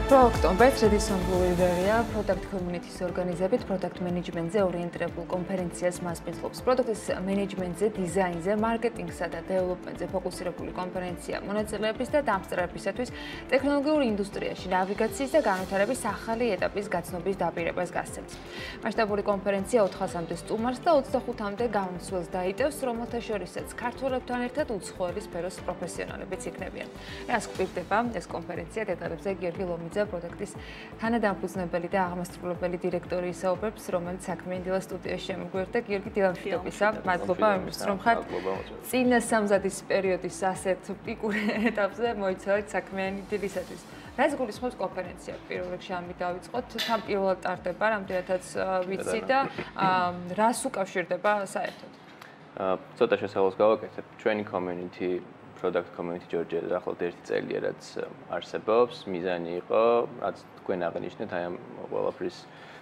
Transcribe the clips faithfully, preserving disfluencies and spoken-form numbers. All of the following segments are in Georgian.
ოქტომბერს Radisson Iveria ProdAct Community-ის ორგანიზებით ProdAct მენეჯმენტზე ორიენტირებულ კონფერენციას მასპინძლობს. ProdUκτის მენეჯმენტზე, დიზაინზე, მარკეტინგსა და დეველოპმენტზე ფოკუსირებული კონფერენცია მონაწილეების და დამსწრეებისათვის ტექნოლოგიურ ინდუსტრიაში ნავიგაციის და განვითარების ახალი ეტაპის გაცნობის დაპირებას გასცემს. მასშტაბური კონფერენცია ოთხასამდე სტუმარს და ოცდახუთამდე გამომსვლელს დაიტევს, რომელთა შორისაც ქართველებთან ერთად უცხოელი სფეროს პროფესიონალებიც იქნებიან. რას გვპირდება ეს კონფერენცია დეტალებზე გიორგი ლომიძე ProdAct-ის თანადამფუძნებელი და აღმასრულებელი დირექტორი ისაუბრებს, რომელიც საქმიანი დილა სტუდიაში შემოგვერდა. გიორგი, დილამშვიდობისა. მადლობა იმისთვის, რომ ხართ წინა სამზადის პერიოდის ასეთ პიკურ ეტაპზე მოიცავთ საქმიანი დილისათვის. რაც გულისხმობს კონფერენცია, პირველ რიგში ამით დავიწყოთ, თან პირველად ტარდება, რამდენადაც ვიცი და რას უკავშირდება საერთოდ? ცოტა შესავალს გავაკეთებ. ჩვენი community ProdAct Community Georgia-ზე ახლად ერთი წელია, რაც არსებობს. მიზანი იყო, რაც თქვენ აღნიშნეთ, აი ამ ყველაფრის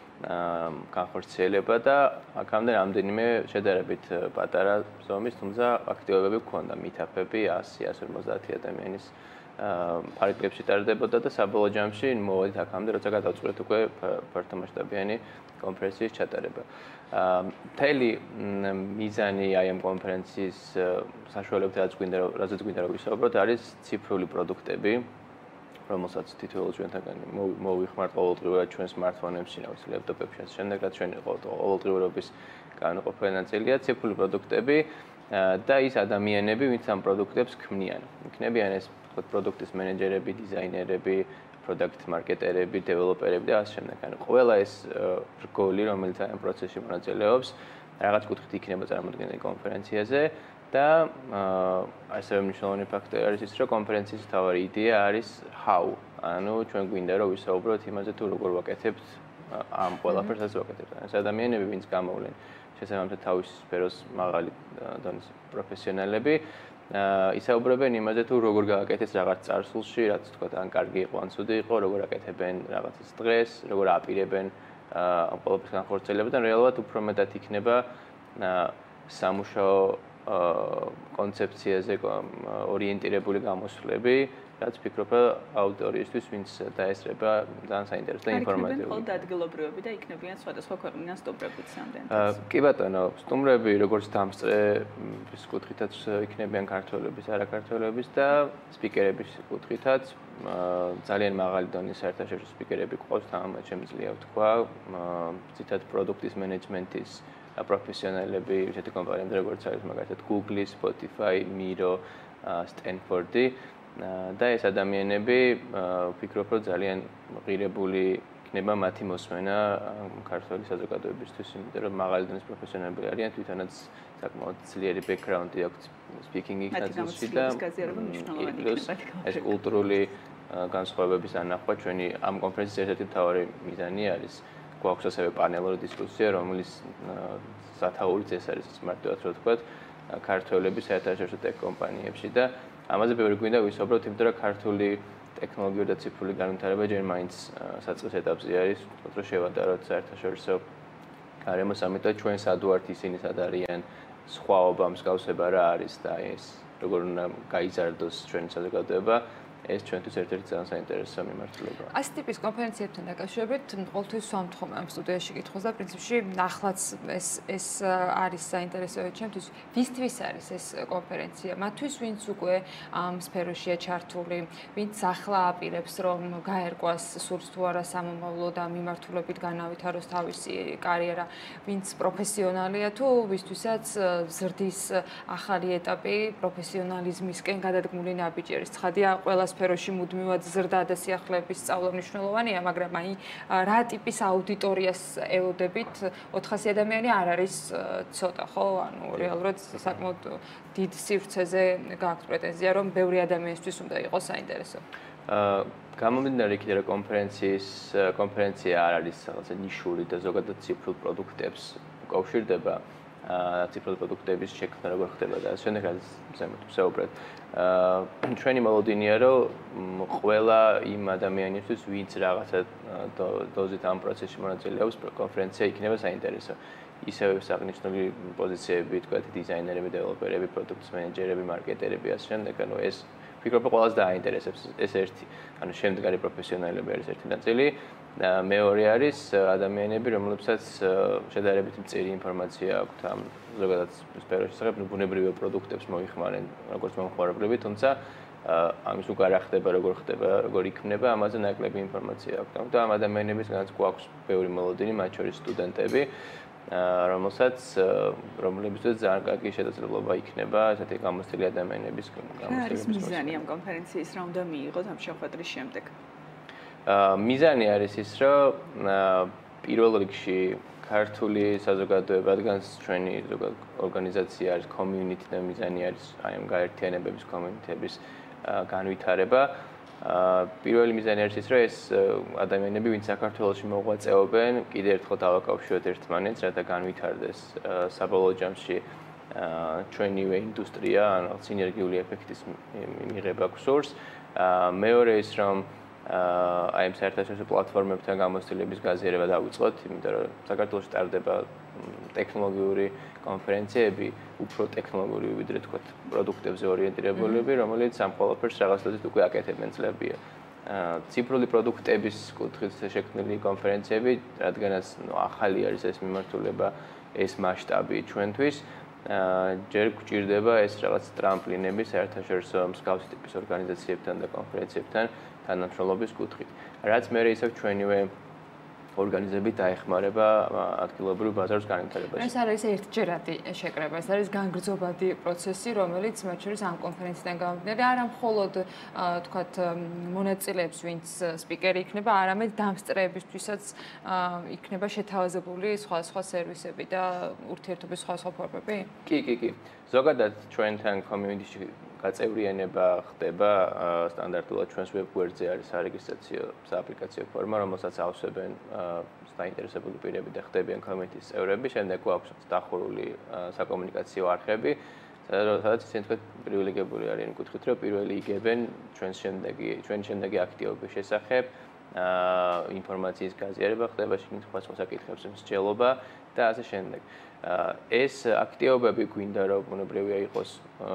განხორციელება და აქამდე რამდენიმე შედარებით პატარა ზომის, თუმცა აქტივობები გქონდა, მითაფები ათი ასი ორმოცდაათი ადამიანის ფარგლებში ტარდებოდა და საბოლოო ჯამში მოვედით აქამდე, როცა გადავწყვეტ უკვე ფართომასშტაბიანი კონფერენციის ჩატარება. მთელი მიზანი აი ამ კონფერენციის საშუალებებით რაც გვინდა რაზეც გვინდა რომ ვისაუბროთ არის ციფრული პროდუქტები, რომელსაც თითოეულ ჩვენთაგან მოვიხმართ ყოველდღიურად ჩვენ smartphone-ებში, ლეპტოპებში, ასე შემდეგ, რაც ჩვენი ყოველდღიურობის განუყოფელი ნაწილია ციფრული პროდუქტები და ის ადამიანები, ვინც ამ პროდუქტებს ქმნიან. იქნებიან ეს პროდუქტის მენეჯერები, დიზაინერები, product marketerები, დეველოპერები და ასე შემდეგ. ანუ ყველა ეს რგოლი, რომელიც ამ პროცესში მონაწილეობს, რაღაც კუთხით იქნება წარმოდგენილი კონფერენციაზე და ასევე მნიშვნელოვანი ფაქტორი არის ის, რომ კონფერენციის მთავარი იდეა არის how. ანუ ჩვენ გვინდა რომ ვისაუბროთ იმაზე თუ როგორ ვაკეთებთ ამ ყველაფერს, რაც ვაკეთებთ. ეს ადამიანები, ვინც გამოვლენ შესაბამისად თავის სფეროს მაღალი დონის პროფესიონალები ისაუბრებენ იმაზე თუ როგორ გააკეთეს რაღაც წარსულში, რაც თქვა ან კარგი იყო, ან ცუდი იყო, როგორ აკეთებენ რაღაცის დღეს, როგორ აპირებენ ამ ყველაფრის განხორციელებიდან, რეალურად უფრო მეტად იქნება სამუშაო კონცეფციაზე ორიენტირებული გამოსვლები, რაც ფიქრობ აუდიტორიისთვის, ვინც დაესწრება ძალიან საინტერესო და ინფორმატიული. იქნებიან ხოლმე ადგილობრივები და იქნებიან სხვადასხვა ქვეყნიდან სტუმრებიც სამდენად. კი ბატონო, სტუმრები როგორც დამსწრეების კუთხითაც იქნებიან ქართველების, არაქართველების და სპიკერების კუთხითაც ძალიან მაღალი დონის საერთაშორისო სპიკერები გვყავს, თამამად შემიძლია ვთქვა, ცitат პროდუქტის მენეჯმენტის პროფესიონალები, ისეთი კომპანიები როგორც არის მაგალითად Google, Spotify, Miro, Stanford და ეს ადამიანები ვფიქრობ, რომ ძალიან ღირებული იქნება მათი მოსმენა ქართული საზოგადოებისთვის, იმიტომ რომ მაღალი დონის პროფესიონალები არიან, თვითონაც საკმაოდ ძლიერი ბექგრაუნდი აქვს სპიკინგის ნაწილში და ეს კულტურული განსხვავებების ანახვა ჩვენი ამ კონფერენციის ერთ-ერთი მთავარი მიზანი არის. გვაქვს ასევე პანელური დისკუსია, რომლის სათაურიც ეს არის მარტივად რო ვთქვათ, ქართველების საერთაშორისო ტექ კომპანიებში და ამაზე ბევრი გვინდა ვისაუბროთ, იმიტომ რომ ქართული ტექნოლოგიური და ციფრული განვითარება ჯერ მაინც საწყის ეტაპზე არის, უფრო შევადაროთ საერთაშორისო გარემოს, ამიტომ ჩვენ სად ვართ, ისინი სად არიან, სხვაობა, მსგავსება რა არის და ეს როგორ უნდა გაიზარდოს ჩვენი საზოგადოება. ეს ჩვენთვის ერთ-ერთი ძალიან საინტერესო მიმართულება. ასეთი ტიპის კონფერენციებთან დაკავშირებით ყოველთვის ვამთხოვე ამ სტუდიაში კითხვას და პრინციპში ახლაც ეს ეს არის საინტერესო ჩემთვის. ვისთვის არის ეს კონფერენცია? მათთვის, ვინც უკვე ამ სფეროშია ჩართული, ვინც ახლა აპირებს, რომ გაერკვას სურს თუ არა სამომავლო და მიმართულებით განავითაროს თავისი კარიერა, ვინც პროფესიონალია თუ ვისთვისაც ზრდის ახალი ეტაპი პროფესიონალიზმისკენ გადადგმული ნაბიჯი. ცხადია, ყველა სფეროში მუდმივად ზრდა და სიახლეების სწავლა მნიშვნელოვანია, მაგრამ აი რა ტიპის აუდიტორიას ელოდებით ოთხასი ადამიანი არ არის ცოტა, ხო? ანუ რეალურად საკმაოდ დიდ სივრცეზე გააქვთ პრეტენზია, რომ ბევრი ადამიანისთვის უნდა იყოს საინტერესო. გამომდინარე იქიდან, რომ კონფერენციის კონფერენცია არ არის რაღაცა ნიშური და ზოგადად ციფრულ პროდუქტებს უკავშირდება, ციფრული პროდუქტების შექმნა როგორ ხდება და ასე შემდეგ ზემოთ ვსაუბრეთ. ჩვენი მოლოდინია, რომ ყველა იმ ადამიანისთვის, ვინც რაღაცა დოზით ამ პროცესში მონაწილეობს, კონფერენცია იქნება საინტერესო. ისევე აღნიშნული პოზიციები, თქვათ, დიზაინერები, დეველოპერები, პროდუქტის მენეჯერები, მარკეტერები, ასე შემდეგ, ანუ ეს ვფიქრობ, რომ ყველას დააინტერესებს ეს ერთი, ანუ შემდგარი პროფესიონალები არის ერთი ნაწილი. მეორე არის ადამიანები, რომლებსაც შედარებით მწირი ინფორმაცია აქვთ ამ ზოგადად სფეროში შესახებ, ნუ ბუნებრივი პროდუქტებს მოიხმარენ როგორც მომხმარებლები, თუმცა ამის უკან რა ხდება, როგორ ხდება, როგორ იქნება, ამაზე ნაკლები ინფორმაცია აქვთ. და ამ ადამიანებისგანაც გვაქვს ბევრი მოლოდინი, მათ შორის სტუდენტები, რომელსაც რომლებისთვის ძალიან კარგი შესაძლებლობა იქნება ესეთი გამოცდილი ადამიანების გამოცდილების. რა არის მიზანი ამ კონფერენციის, რა უნდა მიიღოთ ამ შეხვედრის შემდეგ? მიზანი არის ის, რომ პირველ რიგში ქართული საზოგადოება, რადგან ჩვენი ორგანიზაცია არის community და მიზანი არის აი ამ გაერთიანებების community-ების განვითარება. პირველი მიზანი არის ის, რომ ეს ადამიანები, ვინც საქართველოში მოღვაწეობენ, კიდევ ერთხელ დავაკავშიროთ ერთმანეთს, რათა განვითარდეს საბოლოო ჯამში ჩვენივე ინდუსტრია, ანუ სინერგიული ეფექტის მიღება გსურს. მეორე ის, რომ აი ამ საერთაშორისო პლატფორმებთან გამოცდილების გაზიარება დავიწყოთ, იმიტომ რომ საქართველოში ტარდება ტექნოლოგიური კონფერენციები, უფრო ტექნოლოგიური ვიდრე თქვათ პროდუქტებზე ორიენტირებულები, რომელიც ამ ყველაფერს რაღაცნაირად უკვე აკეთებენ წლებია. ციფრული პროდუქტების კუთხით შექმნილი კონფერენციები, რადგანაც ახალი არის ეს მიმართულება, ეს მასშტაბი ჩვენთვის, ჯერ გვჭირდება ეს რაღაც ტრამპლინები საერთაშორისო მსგავსი ტიპის ორგანიზაციებთან და კონფერენციებთან თანამშრომლობის კუთხით. რაც მე ისევ ჩვენივე ორგანიზებით დაეხმარება ადგილობრივ ბაზარს განვითარებაში. ეს არის ერთჯერადი შეკრება, ეს არის განგრძობადი პროცესი, რომელიც მათ შორის ამ კონფერენციიდან გამომდინარე არა მხოლოდ თქვათ მონაწილეებს, ვინც სპიკერი იქნება, არამედ დამსწრეებისთვისაც იქნება შეთავაზებული სხვა სხვა სერვისები და ურთიერთობის სხვა სხვა ფორმები? კი, კი, კი. ზოგადად ჩვენთან community-ში გაწევრიანება ხდება სტანდარტულად ჩვენს ვებგვერდზე არის სარეგისტრაციო სააპლიკაციო ფორმა, რომელსაც ავსებენ დაინტერესებული პირები და ხდებიან community-ის წევრები. შემდეგ გვაქვს დახურული საკომუნიკაციო არხები, სადაც ისინი თქვათ პრივილეგირებული არიან კუთხით, რომ პირველი იგებენ ჩვენს შემდეგი ჩვენი შემდეგი აქტივობის შესახებ, ინფორმაციის გაზიარება ხდება, შეკითხვა საკითხებს მსჯელობა და ასე შემდეგ. ეს აქტივობები გვინდა რომ ბუნებრივია იყოს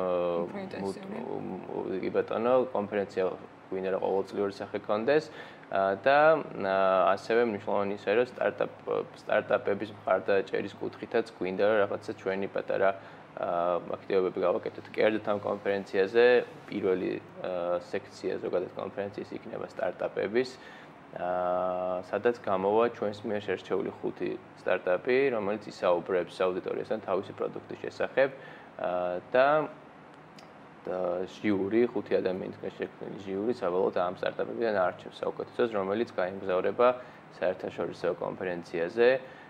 კი ბატონო კონფერენცია გვინდა რომ ყოველწლიური სახე კონდეს და ასევე მნიშვნელოვანი ისაა რომ სტარტაპ სტარტაპების მხარდაჭერის კუთხითაც გვინდა რომ რაღაცა ჩვენი პატარა აქტივობები გავაკეთოთ. კერძოდ ამ კონფერენციაზე პირველი სექცია ზოგადად კონფერენციის იქნება სტარტაპების სადაც გამოვა ჩვენს მიერ შერჩეული ხუთი სტარტაპი, რომელიც ისაუბრებს აუდიტორიასთან თავისი პროდუქტის შესახებ და ჟიური, ხუთი ადამიანისგან შექმნილი ჟიური საბოლოოდ ამ სტარტაპებიდან არჩევს საუკეთესოს, რომელიც გაემგზავრება საერთაშორისო კონფერენციაზე.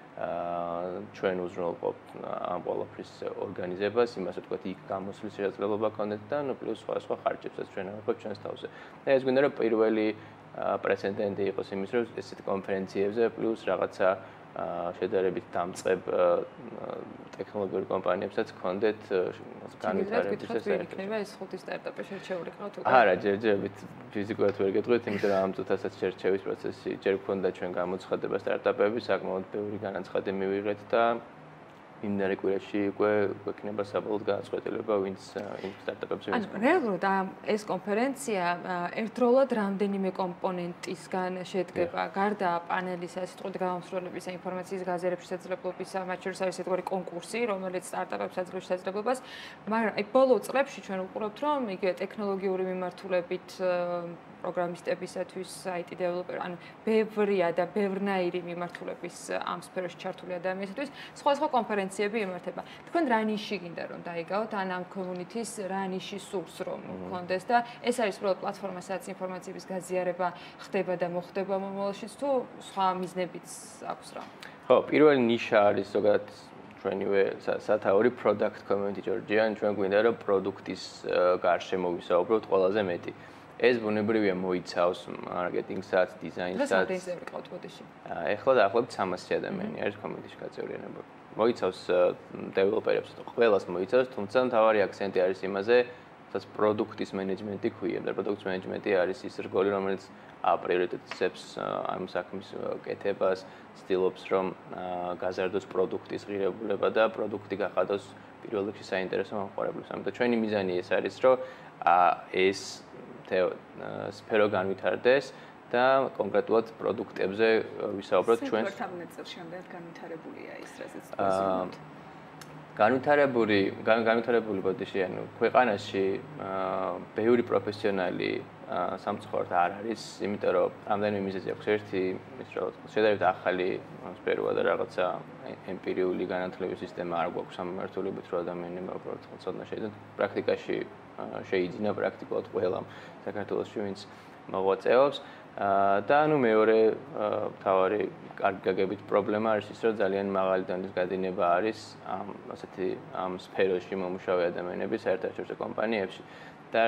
ჩვენ უზრუნველყოფთ ამ ყველაფრის ორგანიზებას, იმას ვთქვათ, იქ გამოსვლის შესაძლებლობა გქონდეთ და ნუ პლუს სხვა სხვა ხარჯებსაც ჩვენ ავიღებთ ჩვენს თავზე. და ეს გვინდა რომ პირველი პრეცედენტი იყოს იმის, რომ ესეთ კონფერენციებზე პლუს რაღაცა შედარებით დამწყებ ტექნოლოგიურ კომპანიებსაც გქონდეთ განვითარების შესახებ. იქნება ეს ხუთი სტარტაპი შერჩეული ყავთ უკვე? არა, ჯერჯერობით ფიზიკურად ვერ გეტყვით, იმიტომ რომ ამ წუთასაც შერჩევის პროცესი ჯერ გქონდა ჩვენ გამოცხადება სტარტაპები, საკმაოდ ბევრი განაცხადი მივიღეთ და იმდენად კვირაში უკვე გვექნება საბოლოოდ განაცხადება, ვინც იმ სტარტაპებს ვინც. ანუ რეალურად ეს კონფერენცია ერთდროულად რამდენიმე კომპონენტისგან შედგება. გარდა პანელისა, ასე ვთქვათ, გამომსვლელების ინფორმაციის გაზიარების შესაძლებლობისა, მათ შორის არის ერთგვარი კონკურსი, რომელიც სტარტაპებს აძლევს შესაძლებლობას, მაგრამ აი ბოლო წლებში ჩვენ ვუყურებთ, რომ იგივე ტექნოლოგიური მიმართულებით პროგრამისტებისათვის, აი ტი დეველოპერ, ანუ ბევრია და ბევრნაირი მიმართულების ამ სფეროში ჩართული ადამიანებისათვის სხვა სხვა კონფერენციები იმართება. თქვენ რა ნიში გინდა რომ დაიგავთ, ან ამ community-ის რა ნიში სურს რომ გქონდეს და ეს არის უბრალოდ პლატფორმა, სადაც ინფორმაციების გაზიარება ხდება და მოხდება მომავალშიც თუ სხვა მიზნებიც აქვს რა? ხო, პირველი ნიშა არის ზოგადად ჩვენივე სათაური ProdAct Community-ი, ან ჩვენ გვინდა რომ პროდუქტის გარშემო ვისაუბროთ ყველაზე მეტი. ეს ბუნებრივია მოიცავს მარკეტინგსაც, დიზაინსაც. და სადიზაინზე ყავთ ბოდიში. ეხლა დაახლოებით სამასი ადამიანი არის community-ში გაწევრიანებული. მოიცავს დეველოპერებს, ყველას მოიცავს, თუმცა მთავარი აქცენტი არის იმაზე, სადაც პროდუქტის მენეჯმენტი ქვია. და პროდუქტის მენეჯმენტი არის ის რგოლი, რომელიც აპრიორიტეტებს ამ საქმის კეთებას, ცდილობს რომ გაზარდოს პროდუქტის ღირებულება და პროდუქტი გახადოს პირველ რიგში საინტერესო მომხმარებლებს. ამიტომ ჩვენი მიზანი ეს არის, რომ ეს სფერო განვითარდეს და კონკრეტულად პროდუქტებზე ვისაუბროთ ჩვენ. საერთოდ წელს რამდენად განვითარებულია ის, რასაც ვიზიარებთ? განვითარებული, განვითარებული ბოდიში, ანუ ქვეყანაში ბევრი პროფესიონალი სამწუხაროდ არ არის, იმიტომ რომ რამდენიმე მიზეზი აქვს. ერთი, ის რომ შედარებით ახალი სფეროა და რაღაცა ემპირიული განათლების სისტემა არ გვაქვს სამმართველობით, რომ ადამიანებმა უბრალოდ ცოდნა შეიძინათ. პრაქტიკაში შეიძინა პრაქტიკულად ყველამ საქართველოში, ვინც მოღვაწეობს. და ანუ მეორე თავარი კარგი გაგებით პრობლემა არის ის, რომ ძალიან მაღალი დონის გადინება არის ამ ასეთი ამ სფეროში მომუშავე ადამიანების საერთაშორისო კომპანიებში და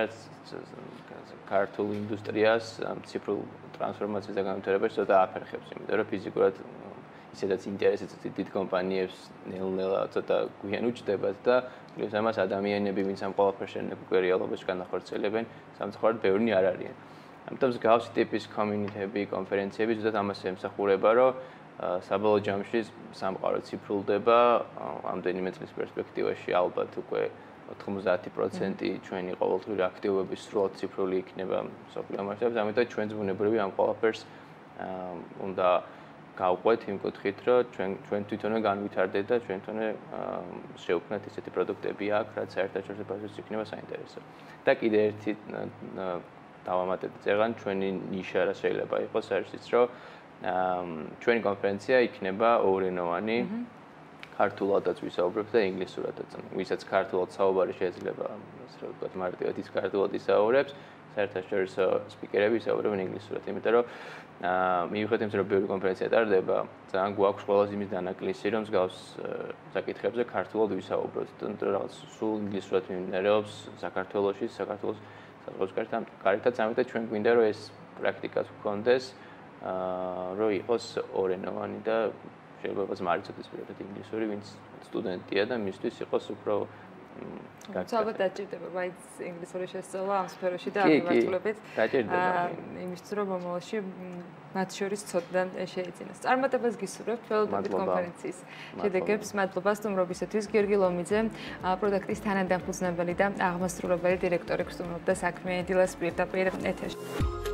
ქართულ ინდუსტრიას ციფრულ ტრანსფორმაციას და განვითარებას ცოტა აფერხებს, იმიტომ რომ ფიზიკურად ისედაც ინტერესიც დიდ კომპანიებს ნელ-ნელა ცოტა გვიან უჩნდებათ და plus ამას ადამიანები, ვინც ამ ყველაფერს შეერგებენ უკვე რეალობაში განახორციელებენ, სამწუხაროდ ბევრი არ არიან. ამიტომ მსგავსი ტიპის community-ები, კონფერენციები ზუსტად ამას ემსახურება, რომ საბოლოო ჯამში სამყარო ციფრულდება, ამდენიმე წლის პერსპექტივაში ალბათ უკვე ოთხმოცდაათი პროცენტი ჩვენი ყოველდღიური აქტივობების სრულად ციფრული იქნება მსოფლიო მასშტაბით, ამიტომ ჩვენც ბუნებრივი ამ ყველაფერს უნდა გავყვეთ იმ კუთხით, რომ ჩვენ ჩვენ თვითონვე განვითარდეთ და ჩვენ თვითონვე შევქმნათ ისეთი პროდუქტები აქ, რაც საერთაშორისო ბაზაში იქნება საინტერესო. და კიდე ერთი დავამატებთ წეგან ჩვენი ნიშა რა შეიძლება იყოს არის ის, რომ ჩვენი კონფერენცია იქნება ორენოვანი, ქართულადაც ვისაუბრებთ და ინგლისურადაც. ვისაც ქართულად საუბარი შეიძლება, ასე რომ ვთქვათ, მარტივად ის ქართულად ისაუბრებს, საერთაშორისო სპიკერები ისაუბრებენ ინგლისურად, იმიტომ რომ მიუხედავად იმისა, რომ ბევრი კონფერენცია ტარდება, ძალიან გვაქვს ყველაზე იმის დანაკლისი, რომ მსგავს საკითხებზე ქართულად ვისაუბროთ. იმიტომ რომ რაღაც სულ ინგლისურად მიმდინარეობს საქართველოში, საქართველოს საზღვარგარეთ, გარეთაც ამიტომ ჩვენ გვინდა რომ ეს პრაქტიკაც გქონდეს, რომ იყოს ორენოვანი და შეიძლება ზმარიცოდეს პირადად ინგლისური, ვინც სტუდენტია და მისთვის იყოს უფრო ალბათ დაჭირდება მაინც ინგლისური შესწავლა ამ სფეროში და ამართულებით იმისთვის რომ მომავალში მათ შორის ცოდნა შეიძინოს. წარმატებას გისურვებთ დეველოპმენტ კონფერენციის შედეგებს. მადლობა სტუმრობისათვის. გიორგი ლომიძე, ProdAct-ის თანადამფუძნებელი და აღმასრულებელი დირექტორი გსტუმრობდა საქმე დილას პირდაპირ ეთერში.